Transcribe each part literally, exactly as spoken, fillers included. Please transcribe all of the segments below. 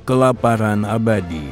Kelaparan abadi.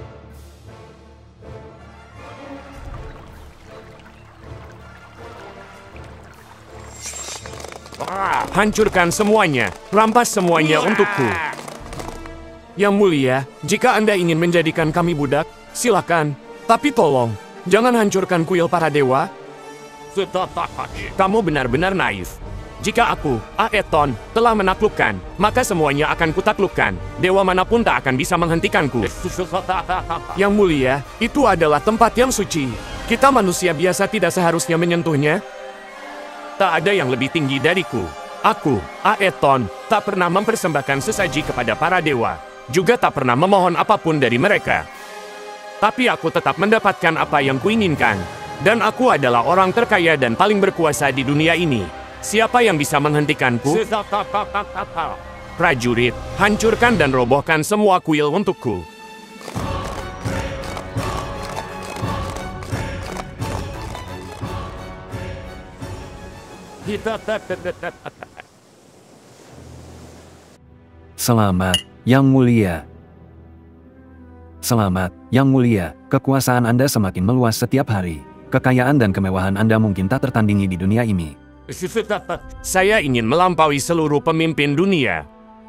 Hancurkan semuanya, rampas semuanya untukku. Yang mulia, jika Anda ingin menjadikan kami budak, silakan. Tapi tolong, jangan hancurkan kuil para dewa. Kamu benar-benar naif. Jika aku, Aeton, telah menaklukkan, maka semuanya akan kutaklukkan. Dewa manapun tak akan bisa menghentikanku. Yang mulia, itu adalah tempat yang suci. Kita manusia biasa tidak seharusnya menyentuhnya. Tak ada yang lebih tinggi dariku. Aku, Aeton, tak pernah mempersembahkan sesaji kepada para dewa. Juga tak pernah memohon apapun dari mereka. Tapi aku tetap mendapatkan apa yang kuinginkan. Dan aku adalah orang terkaya dan paling berkuasa di dunia ini. Siapa yang bisa menghentikanku? Prajurit, hancurkan dan robohkan semua kuil untukku. Selamat, Yang Mulia. Selamat, Yang Mulia. Kekuasaan Anda semakin meluas setiap hari. Kekayaan dan kemewahan Anda mungkin tak tertandingi di dunia ini. Saya ingin melampaui seluruh pemimpin dunia.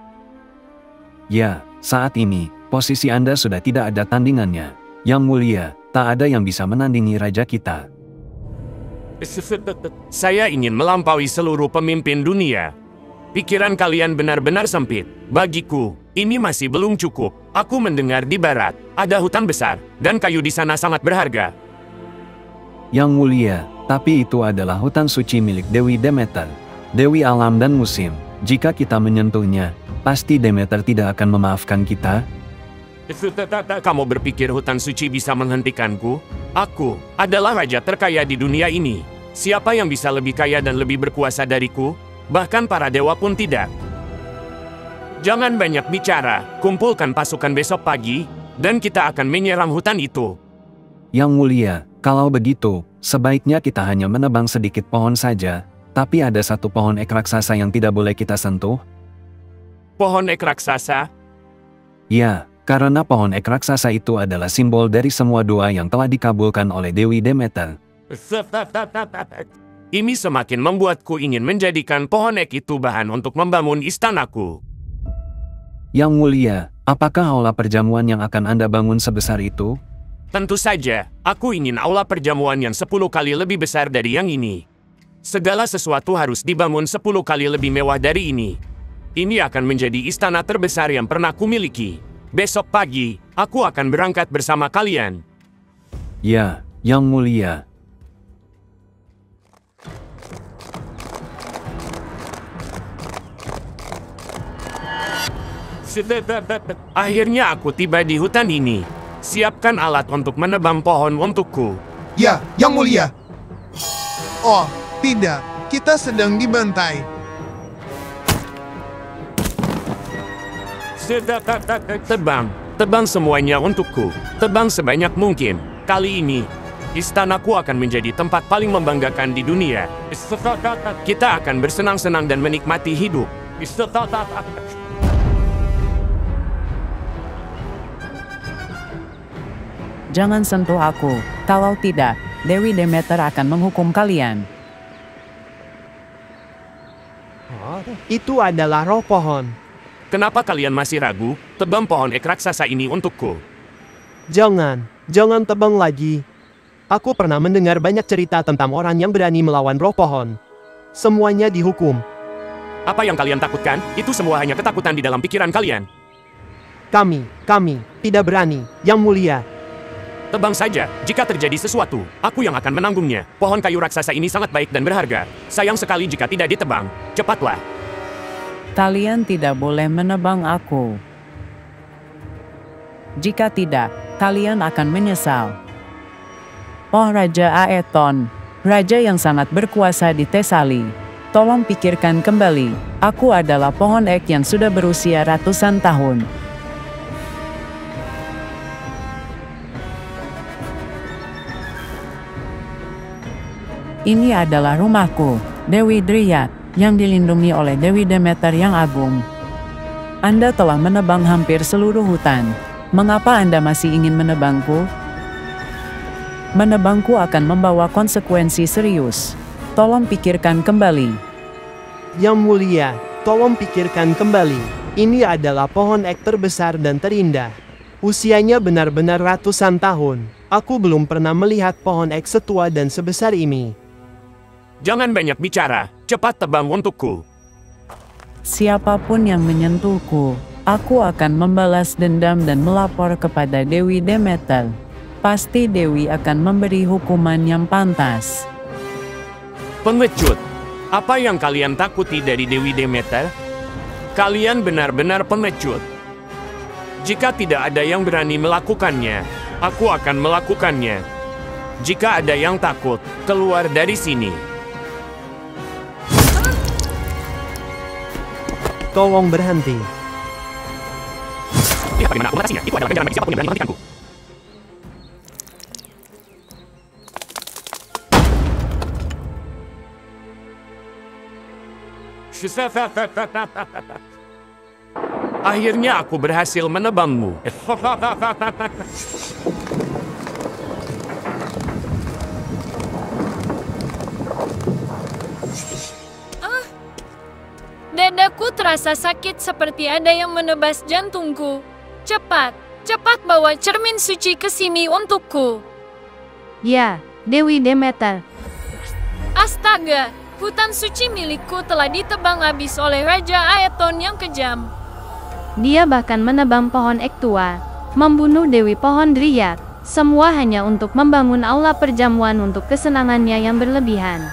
Ya, saat ini, posisi Anda sudah tidak ada tandingannya. Yang Mulia, tak ada yang bisa menandingi raja kita. Saya ingin melampaui seluruh pemimpin dunia. Pikiran kalian benar-benar sempit. Bagiku, ini masih belum cukup. Aku mendengar di barat, ada hutan besar, dan kayu di sana sangat berharga. Yang Mulia, tapi itu adalah hutan suci milik Dewi Demeter, Dewi Alam dan Musim. Jika kita menyentuhnya, pasti Demeter tidak akan memaafkan kita. Kamu berpikir hutan suci bisa menghentikanku? Aku adalah raja terkaya di dunia ini. Siapa yang bisa lebih kaya dan lebih berkuasa dariku? Bahkan para dewa pun tidak. Jangan banyak bicara, kumpulkan pasukan besok pagi, dan kita akan menyerang hutan itu. Yang Mulia, kalau begitu, sebaiknya kita hanya menebang sedikit pohon saja, tapi ada satu pohon ek raksasa yang tidak boleh kita sentuh. Pohon ek raksasa? Ya, karena pohon ek raksasa itu adalah simbol dari semua doa yang telah dikabulkan oleh Dewi Demeter. Ini semakin membuatku ingin menjadikan pohon ek itu bahan untuk membangun istanaku. Yang Mulia, apakah aula perjamuan yang akan Anda bangun sebesar itu? Tentu saja, aku ingin aula perjamuan yang sepuluh kali lebih besar dari yang ini. Segala sesuatu harus dibangun sepuluh kali lebih mewah dari ini. Ini akan menjadi istana terbesar yang pernah kumiliki. Besok pagi, aku akan berangkat bersama kalian. Ya, Yang Mulia. Akhirnya aku tiba di hutan ini. Siapkan alat untuk menebang pohon untukku. Ya, Yang Mulia. Oh, tidak. Kita sedang dibantai. Tebang, tebang semuanya untukku. Tebang sebanyak mungkin. Kali ini, istanaku akan menjadi tempat paling membanggakan di dunia. Kita akan bersenang-senang dan menikmati hidup. Jangan sentuh aku, kalau tidak, Dewi Demeter akan menghukum kalian. Itu adalah roh pohon. Kenapa kalian masih ragu? Tebang pohon ek raksasa ini untukku. Jangan, jangan tebang lagi. Aku pernah mendengar banyak cerita tentang orang yang berani melawan roh pohon. Semuanya dihukum. Apa yang kalian takutkan? Itu semua hanya ketakutan di dalam pikiran kalian. Kami, kami, tidak berani, Yang Mulia. Tebang saja, jika terjadi sesuatu, aku yang akan menanggungnya. Pohon kayu raksasa ini sangat baik dan berharga. Sayang sekali jika tidak ditebang. Cepatlah. Kalian tidak boleh menebang aku. Jika tidak, kalian akan menyesal. Oh Raja Aeton, raja yang sangat berkuasa di Tesali. Tolong pikirkan kembali, aku adalah pohon ek yang sudah berusia ratusan tahun. Ini adalah rumahku, Dewi Dryad, yang dilindungi oleh Dewi Demeter yang agung. Anda telah menebang hampir seluruh hutan. Mengapa Anda masih ingin menebangku? Menebangku akan membawa konsekuensi serius. Tolong pikirkan kembali. Yang Mulia, tolong pikirkan kembali. Ini adalah pohon ek terbesar dan terindah. Usianya benar-benar ratusan tahun. Aku belum pernah melihat pohon ek setua dan sebesar ini. Jangan banyak bicara, cepat tebang untukku. Siapapun yang menyentuhku, aku akan membalas dendam dan melapor kepada Dewi Demeter. Pasti Dewi akan memberi hukuman yang pantas. Pengecut, apa yang kalian takuti dari Dewi Demeter? Kalian benar-benar pengecut. Jika tidak ada yang berani melakukannya, aku akan melakukannya. Jika ada yang takut, keluar dari sini. Tolong berhenti. Lihat bagaimana aku mengatasinya. Itu adalah ganjaran bagi siapapun yang berani menghentikanku. Akhirnya aku berhasil menebangmu. Dadaku terasa sakit seperti ada yang menebas jantungku. Cepat, cepat bawa cermin suci ke sini untukku. Ya, Dewi Demeter. Astaga, hutan suci milikku telah ditebang habis oleh Raja Aeton yang kejam. Dia bahkan menebang pohon ek tua, membunuh Dewi Pohon Dryad, semua hanya untuk membangun aula perjamuan untuk kesenangannya yang berlebihan.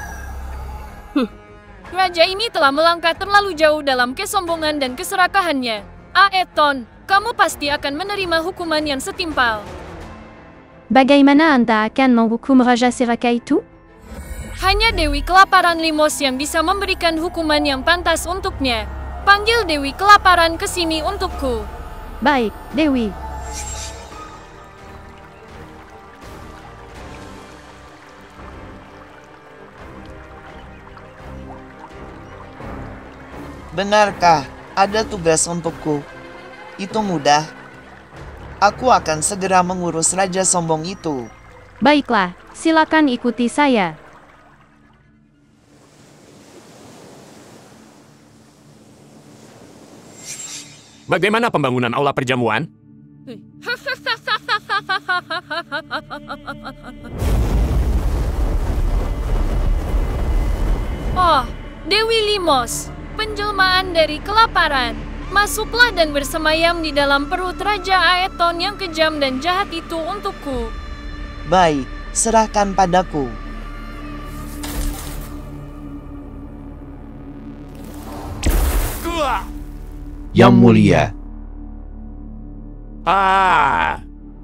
Raja ini telah melangkah terlalu jauh dalam kesombongan dan keserakahannya. Aeton, kamu pasti akan menerima hukuman yang setimpal. Bagaimana Anda akan menghukum Raja Serakah itu? Hanya Dewi Kelaparan Limos yang bisa memberikan hukuman yang pantas untuknya. Panggil Dewi Kelaparan ke sini untukku. Baik, Dewi. Benarkah ada tugas untukku? Itu mudah. Aku akan segera mengurus Raja Sombong itu. Baiklah, silakan ikuti saya. Bagaimana pembangunan aula perjamuan? Oh, Dewi Limos, penjelmaan dari kelaparan. Masuklah dan bersemayam di dalam perut Raja Aeton yang kejam dan jahat itu untukku. Baik, serahkan padaku. Yang Mulia. Ah.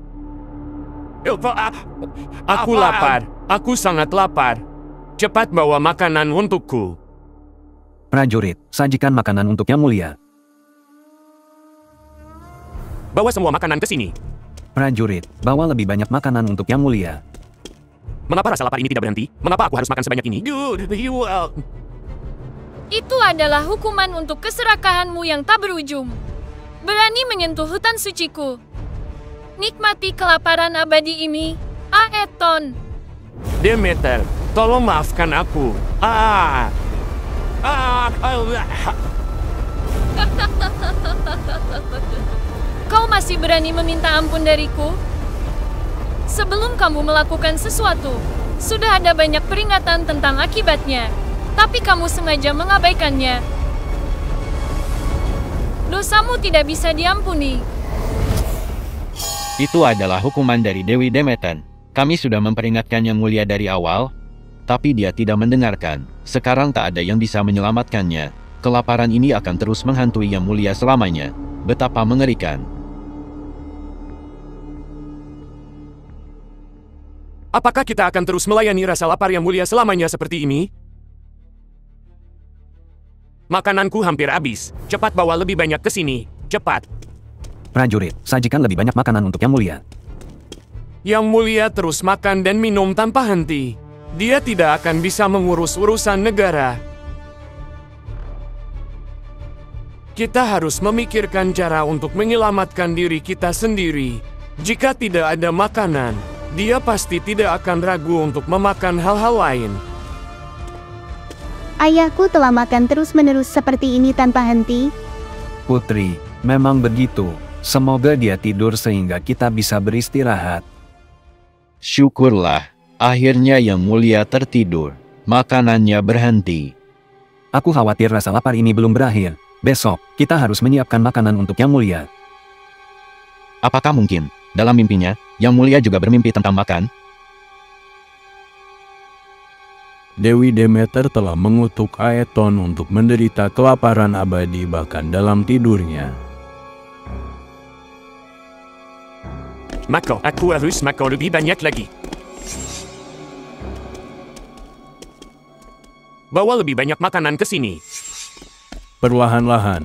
Aku lapar. Aku sangat lapar. Cepat bawa makanan untukku. Prajurit, sajikan makanan untuk Yang Mulia. Bawa semua makanan ke sini. Prajurit, bawa lebih banyak makanan untuk Yang Mulia. Mengapa rasa lapar ini tidak berhenti? Mengapa aku harus makan sebanyak ini? Itu adalah hukuman untuk keserakahanmu yang tak berujung. Berani menyentuh hutan suciku. Nikmati kelaparan abadi ini, Aeton. Demeter, tolong maafkan aku. Ah. Ah. Kau masih berani meminta ampun dariku? Sebelum kamu melakukan sesuatu, sudah ada banyak peringatan tentang akibatnya. Tapi kamu sengaja mengabaikannya. Dosamu tidak bisa diampuni. Itu adalah hukuman dari Dewi Demeter. Kami sudah memperingatkan Yang Mulia dari awal, tapi dia tidak mendengarkan. Sekarang tak ada yang bisa menyelamatkannya. Kelaparan ini akan terus menghantui Yang Mulia selamanya. Betapa mengerikan. Apakah kita akan terus melayani rasa lapar Yang Mulia selamanya seperti ini? Makananku hampir habis. Cepat bawa lebih banyak ke sini. Cepat. Prajurit, sajikan lebih banyak makanan untuk Yang Mulia. Yang Mulia terus makan dan minum tanpa henti. Dia tidak akan bisa mengurus urusan negara. Kita harus memikirkan cara untuk menyelamatkan diri kita sendiri. Jika tidak ada makanan, dia pasti tidak akan ragu untuk memakan hal-hal lain. Ayahku telah makan terus-menerus seperti ini tanpa henti. Putri, memang begitu. Semoga dia tidur sehingga kita bisa beristirahat. Syukurlah, akhirnya Yang Mulia tertidur. Makanannya berhenti. Aku khawatir rasa lapar ini belum berakhir. Besok, kita harus menyiapkan makanan untuk Yang Mulia. Apakah mungkin, dalam mimpinya, Yang Mulia juga bermimpi tentang makan? Dewi Demeter telah mengutuk Aeton untuk menderita kelaparan abadi bahkan dalam tidurnya. Maka aku harus makan lebih banyak lagi. Bawa lebih banyak makanan ke sini. Perlahan-lahan,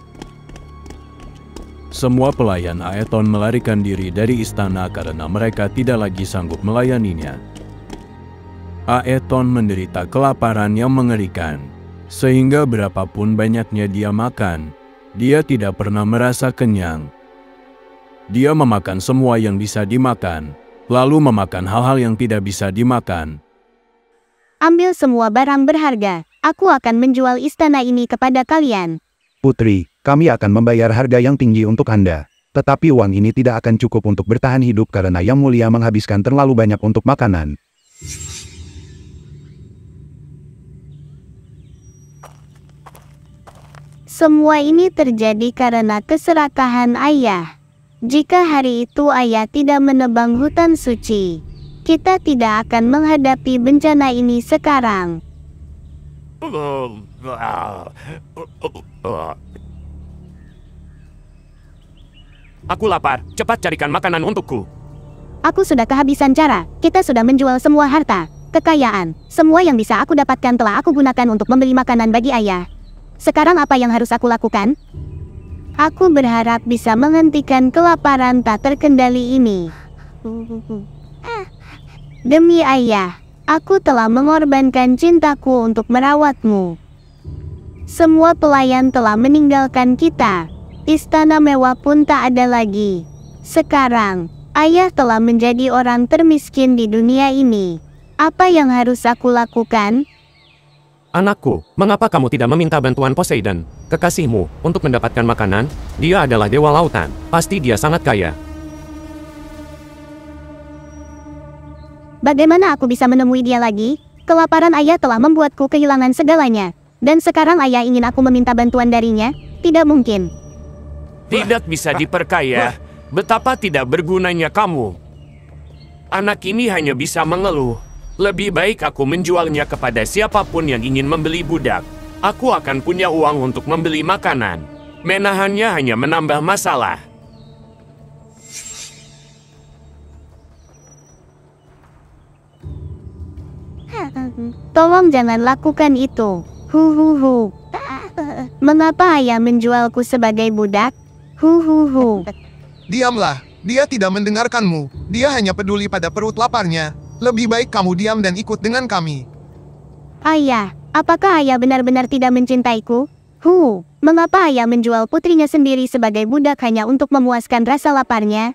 semua pelayan Aeton melarikan diri dari istana karena mereka tidak lagi sanggup melayaninya. Aeton menderita kelaparan yang mengerikan, sehingga berapapun banyaknya dia makan, dia tidak pernah merasa kenyang. Dia memakan semua yang bisa dimakan, lalu memakan hal-hal yang tidak bisa dimakan. Ambil semua barang berharga. Aku akan menjual istana ini kepada kalian. Putri, kami akan membayar harga yang tinggi untuk Anda. Tetapi uang ini tidak akan cukup untuk bertahan hidup karena Yang Mulia menghabiskan terlalu banyak untuk makanan. Semua ini terjadi karena keserakahan ayah. Jika hari itu ayah tidak menebang hutan suci, kita tidak akan menghadapi bencana ini sekarang. Aku lapar, cepat carikan makanan untukku. Aku sudah kehabisan cara, kita sudah menjual semua harta, kekayaan, semua yang bisa aku dapatkan telah aku gunakan untuk membeli makanan bagi ayah. Sekarang apa yang harus aku lakukan? Aku berharap bisa menghentikan kelaparan tak terkendali ini. Demi ayah, aku telah mengorbankan cintaku untuk merawatmu. Semua pelayan telah meninggalkan kita. Istana mewah pun tak ada lagi. Sekarang, ayah telah menjadi orang termiskin di dunia ini. Apa yang harus aku lakukan? Anakku, mengapa kamu tidak meminta bantuan Poseidon, kekasihmu, untuk mendapatkan makanan? Dia adalah dewa lautan, pasti dia sangat kaya. Bagaimana aku bisa menemui dia lagi? Kelaparan ayah telah membuatku kehilangan segalanya. Dan sekarang ayah ingin aku meminta bantuan darinya? Tidak mungkin. Tidak bisa diperkaya. Betapa tidak bergunanya kamu. Anak ini hanya bisa mengeluh. Lebih baik aku menjualnya kepada siapapun yang ingin membeli budak. Aku akan punya uang untuk membeli makanan. Menahannya hanya menambah masalah. Tolong jangan lakukan itu. Hu hu hu. Mengapa ayah menjualku sebagai budak? Hu hu hu. Diamlah, dia tidak mendengarkanmu. Dia hanya peduli pada perut laparnya. Lebih baik kamu diam dan ikut dengan kami. Ayah, apakah ayah benar-benar tidak mencintaiku? Hu, mengapa ayah menjual putrinya sendiri sebagai budak hanya untuk memuaskan rasa laparnya?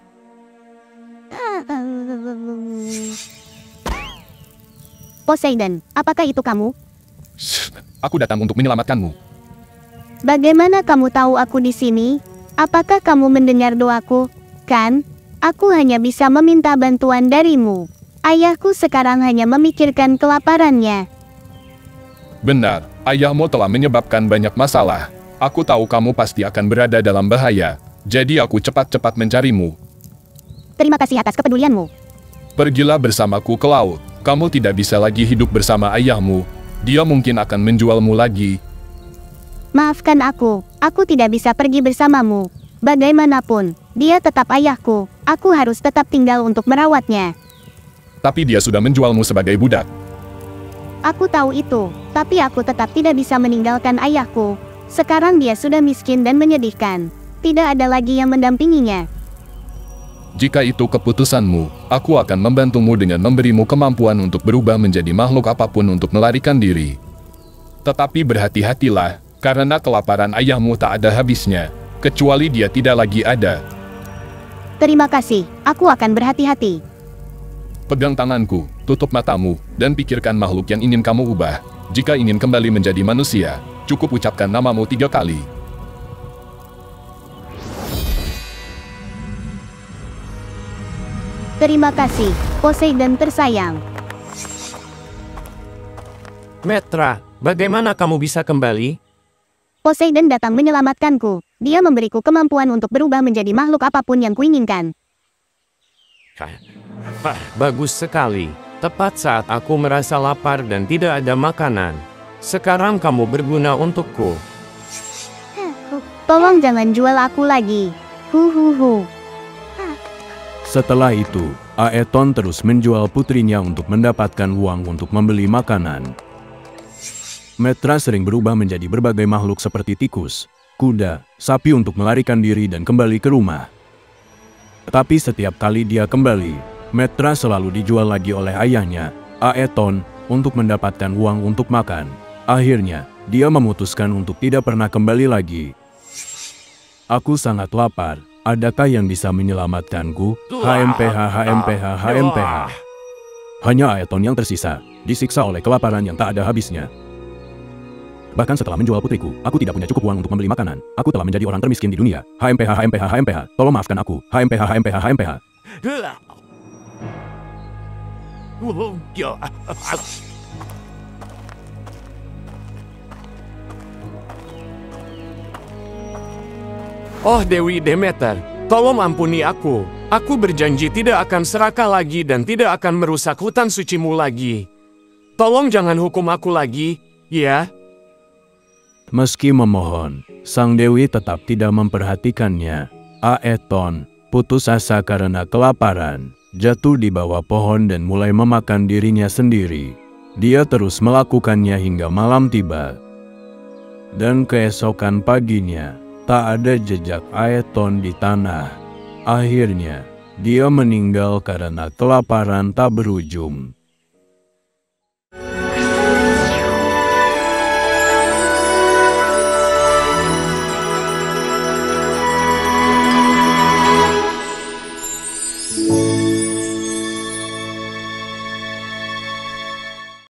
Poseidon, apakah itu kamu? Aku datang untuk menyelamatkanmu. Bagaimana kamu tahu aku di sini? Apakah kamu mendengar doaku? Kan, aku hanya bisa meminta bantuan darimu. Ayahku sekarang hanya memikirkan kelaparannya. Benar, ayahmu telah menyebabkan banyak masalah. Aku tahu kamu pasti akan berada dalam bahaya. Jadi aku cepat-cepat mencarimu. Terima kasih atas kepedulianmu. Pergilah bersamaku ke laut. Kamu tidak bisa lagi hidup bersama ayahmu. Dia mungkin akan menjualmu lagi. Maafkan aku, aku tidak bisa pergi bersamamu. Bagaimanapun, dia tetap ayahku. Aku harus tetap tinggal untuk merawatnya. Tapi dia sudah menjualmu sebagai budak. Aku tahu itu, tapi aku tetap tidak bisa meninggalkan ayahku. Sekarang dia sudah miskin dan menyedihkan. Tidak ada lagi yang mendampinginya. Jika itu keputusanmu, aku akan membantumu dengan memberimu kemampuan untuk berubah menjadi makhluk apapun untuk melarikan diri. Tetapi berhati-hatilah, Karena kelaparan ayahmu tak ada habisnya, kecuali dia tidak lagi ada. Terima kasih, aku akan berhati-hati. Pegang tanganku, tutup matamu, dan pikirkan makhluk yang ingin kamu ubah. Jika ingin kembali menjadi manusia, cukup ucapkan namamu tiga kali. Terima kasih, Poseidon tersayang. Metra, bagaimana kamu bisa kembali? Poseidon datang menyelamatkanku. Dia memberiku kemampuan untuk berubah menjadi makhluk apapun yang kuinginkan. Ah, bagus sekali. Tepat saat aku merasa lapar dan tidak ada makanan. Sekarang kamu berguna untukku. Tolong jangan jual aku lagi. Huhuhu. Setelah itu, Aeton terus menjual putrinya untuk mendapatkan uang untuk membeli makanan. Metra sering berubah menjadi berbagai makhluk seperti tikus, kuda, sapi untuk melarikan diri dan kembali ke rumah. Tapi setiap kali dia kembali, Metra selalu dijual lagi oleh ayahnya, Aeton, untuk mendapatkan uang untuk makan. Akhirnya, dia memutuskan untuk tidak pernah kembali lagi. Aku sangat lapar. Adakah yang bisa menyelamatkanku? H M P H, H M P H, H M P H. Hanya Aeton yang tersisa, disiksa oleh kelaparan yang tak ada habisnya. Bahkan setelah menjual putriku, aku tidak punya cukup uang untuk membeli makanan. Aku telah menjadi orang termiskin di dunia. H M P H, H M P H, H M P H. Tolong maafkan aku. H M P H, H M P H, H M P H. Oh Dewi Demeter, tolong ampuni aku. Aku berjanji tidak akan serakah lagi dan tidak akan merusak hutan sucimu lagi. Tolong jangan hukum aku lagi, ya? Meski memohon, sang dewi tetap tidak memperhatikannya. Aeton putus asa karena kelaparan, jatuh di bawah pohon dan mulai memakan dirinya sendiri. Dia terus melakukannya hingga malam tiba. Dan keesokan paginya, tak ada jejak Aeton di tanah. Akhirnya, dia meninggal karena kelaparan tak berujung.